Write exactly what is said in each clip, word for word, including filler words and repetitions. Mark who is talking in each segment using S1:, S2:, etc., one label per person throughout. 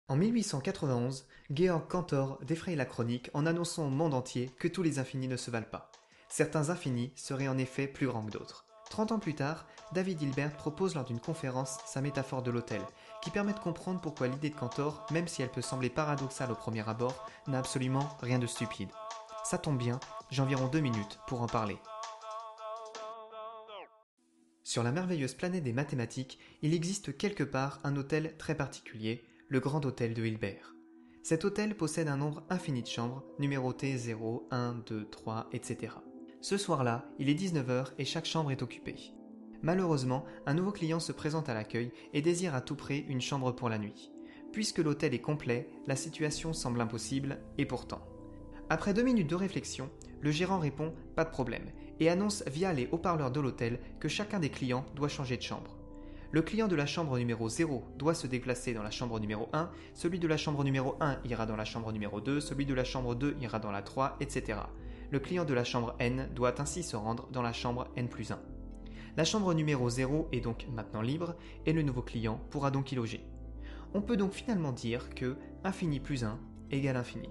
S1: En mille huit cent quatre-vingt-onze, Georg Cantor défraye la chronique en annonçant au monde entier que tous les infinis ne se valent pas. Certains infinis seraient en effet plus grands que d'autres. Trente ans plus tard, David Hilbert propose lors d'une conférence sa métaphore de l'autel, qui permet de comprendre pourquoi l'idée de Cantor, même si elle peut sembler paradoxale au premier abord, n'a absolument rien de stupide. Ça tombe bien, j'ai environ deux minutes pour en parler. Sur la merveilleuse planète des mathématiques, il existe quelque part un hôtel très particulier, le Grand Hôtel de Hilbert. Cet hôtel possède un nombre infini de chambres, numérotées zéro, un, deux, trois, et cetera. Ce soir-là, il est dix-neuf heures et chaque chambre est occupée. Malheureusement, un nouveau client se présente à l'accueil et désire à tout prix une chambre pour la nuit. Puisque l'hôtel est complet, la situation semble impossible, et pourtant. Après deux minutes de réflexion, le gérant répond « pas de problème » et annonce via les haut-parleurs de l'hôtel que chacun des clients doit changer de chambre. Le client de la chambre numéro zéro doit se déplacer dans la chambre numéro un, celui de la chambre numéro un ira dans la chambre numéro deux, celui de la chambre deux ira dans la trois, et cetera. Le client de la chambre N doit ainsi se rendre dans la chambre N plus un. La chambre numéro zéro est donc maintenant libre et le nouveau client pourra donc y loger. On peut donc finalement dire que infini plus un égale infini.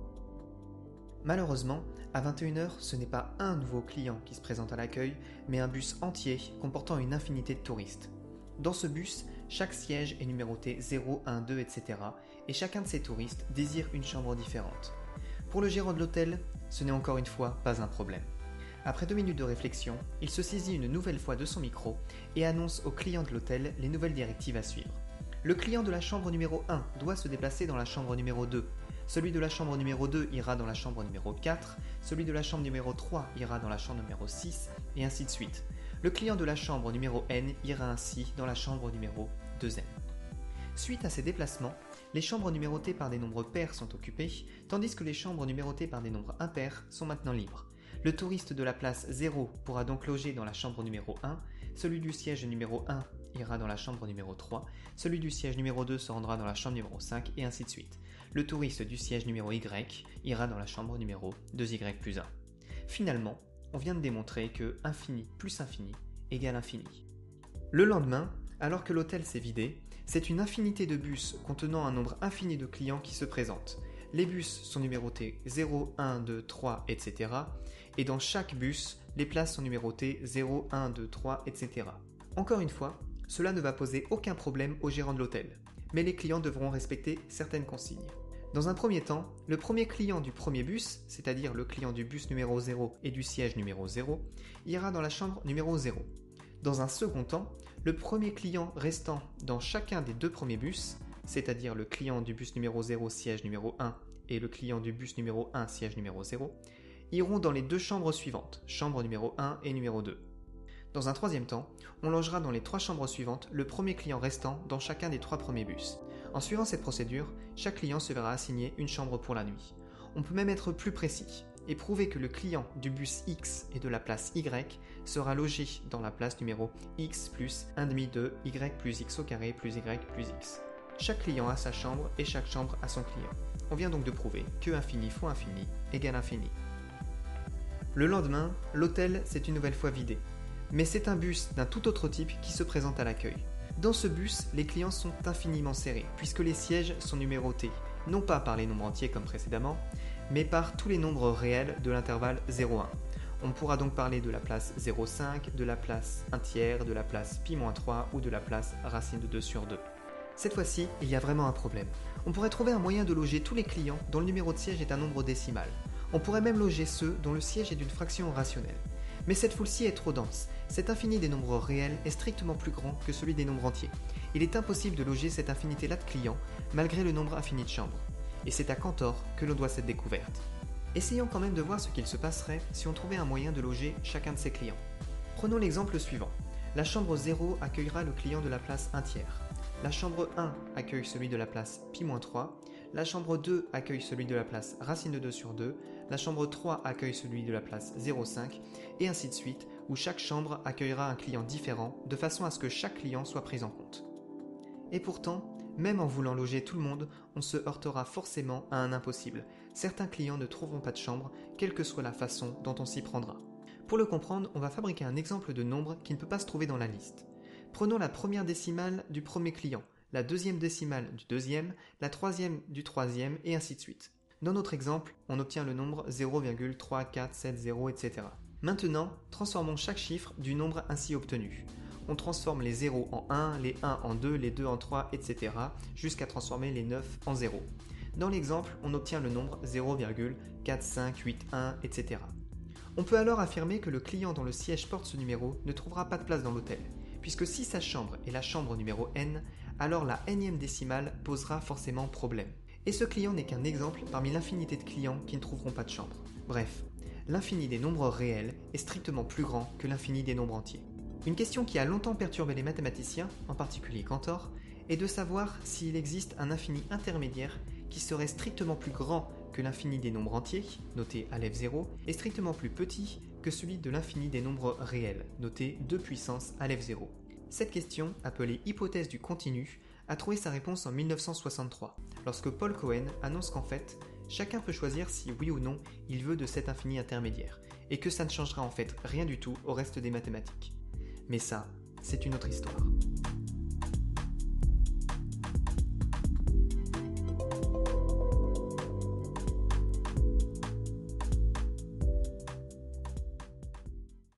S1: Malheureusement, à vingt et une heures, ce n'est pas un nouveau client qui se présente à l'accueil, mais un bus entier comportant une infinité de touristes. Dans ce bus, chaque siège est numéroté zéro, un, deux, et cetera et chacun de ces touristes désire une chambre différente. Pour le gérant de l'hôtel, ce n'est encore une fois pas un problème. Après deux minutes de réflexion, il se saisit une nouvelle fois de son micro et annonce aux clients de l'hôtel les nouvelles directives à suivre. Le client de la chambre numéro un doit se déplacer dans la chambre numéro deux. Celui de la chambre numéro deux ira dans la chambre numéro quatre, celui de la chambre numéro trois ira dans la chambre numéro six, et ainsi de suite. Le client de la chambre numéro N ira ainsi dans la chambre numéro deux N. Suite à ces déplacements, les chambres numérotées par des nombres pairs sont occupées, tandis que les chambres numérotées par des nombres impairs sont maintenant libres. Le touriste de la place zéro pourra donc loger dans la chambre numéro un, celui du siège numéro un ira dans la chambre numéro trois, celui du siège numéro deux se rendra dans la chambre numéro cinq, et ainsi de suite. Le touriste du siège numéro Y ira dans la chambre numéro deux Y plus un. Finalement, on vient de démontrer que infini plus infini égale infini. Le lendemain, alors que l'hôtel s'est vidé, c'est une infinité de bus contenant un nombre infini de clients qui se présentent. Les bus sont numérotés zéro, un, deux, trois, et cetera. Et dans chaque bus, les places sont numérotées zéro, un, deux, trois, et cetera. Encore une fois, cela ne va poser aucun problème au gérant de l'hôtel, mais les clients devront respecter certaines consignes. Dans un premier temps, le premier client du premier bus, c'est-à-dire le client du bus numéro zéro et du siège numéro zéro, ira dans la chambre numéro zéro. Dans un second temps, le premier client restant dans chacun des deux premiers bus, c'est-à-dire le client du bus numéro zéro siège numéro un et le client du bus numéro un siège numéro zéro, iront dans les deux chambres suivantes, chambre numéro un et numéro deux. Dans un troisième temps, on logera dans les trois chambres suivantes le premier client restant dans chacun des trois premiers bus. En suivant cette procédure, chaque client se verra assigner une chambre pour la nuit. On peut même être plus précis et prouver que le client du bus X et de la place Y sera logé dans la place numéro X plus un demi de Y plus X au carré plus Y plus X. Chaque client a sa chambre et chaque chambre a son client. On vient donc de prouver que infini fois infini égale infini. Le lendemain, l'hôtel s'est une nouvelle fois vidé. Mais c'est un bus d'un tout autre type qui se présente à l'accueil. Dans ce bus, les clients sont infiniment serrés, puisque les sièges sont numérotés, non pas par les nombres entiers comme précédemment, mais par tous les nombres réels de l'intervalle zéro un. On pourra donc parler de la place zéro virgule cinq, de la place un tiers, de la place pi moins trois ou de la place racine de deux sur deux. Cette fois-ci, il y a vraiment un problème. On pourrait trouver un moyen de loger tous les clients dont le numéro de siège est un nombre décimal. On pourrait même loger ceux dont le siège est d'une fraction rationnelle. Mais cette foule-ci est trop dense. Cet infini des nombres réels est strictement plus grand que celui des nombres entiers. Il est impossible de loger cette infinité-là de clients, malgré le nombre infini de chambres. Et c'est à Cantor que l'on doit cette découverte. Essayons quand même de voir ce qu'il se passerait si on trouvait un moyen de loger chacun de ces clients. Prenons l'exemple suivant. La chambre zéro accueillera le client de la place un tiers. La chambre un accueille celui de la place pi moins trois. La chambre deux accueille celui de la place racine de deux sur deux, la chambre trois accueille celui de la place zéro virgule cinq, et ainsi de suite, où chaque chambre accueillera un client différent, de façon à ce que chaque client soit pris en compte. Et pourtant, même en voulant loger tout le monde, on se heurtera forcément à un impossible. Certains clients ne trouveront pas de chambre, quelle que soit la façon dont on s'y prendra. Pour le comprendre, on va fabriquer un exemple de nombre qui ne peut pas se trouver dans la liste. Prenons la première décimale du premier client, la deuxième décimale du deuxième, la troisième du troisième, et ainsi de suite. Dans notre exemple, on obtient le nombre zéro virgule trois quatre sept zéro, et cetera. Maintenant, transformons chaque chiffre du nombre ainsi obtenu. On transforme les zéros en un, les un en deux, les deux en trois, et cetera jusqu'à transformer les neuf en zéro. Dans l'exemple, on obtient le nombre zéro virgule quatre cinq huit un, et cetera. On peut alors affirmer que le client dont le siège porte ce numéro ne trouvera pas de place dans l'hôtel, puisque si sa chambre est la chambre numéro n, alors la énième décimale posera forcément problème. Et ce client n'est qu'un exemple parmi l'infinité de clients qui ne trouveront pas de chambre. Bref, l'infini des nombres réels est strictement plus grand que l'infini des nombres entiers. Une question qui a longtemps perturbé les mathématiciens, en particulier Cantor, est de savoir s'il existe un infini intermédiaire qui serait strictement plus grand que l'infini des nombres entiers, noté aleph zéro, et strictement plus petit que celui de l'infini des nombres réels, noté deux puissance aleph zéro. Cette question, appelée hypothèse du continu, a trouvé sa réponse en mille neuf cent soixante-trois, lorsque Paul Cohen annonce qu'en fait, chacun peut choisir si oui ou non il veut de cet infini intermédiaire, et que ça ne changera en fait rien du tout au reste des mathématiques. Mais ça, c'est une autre histoire.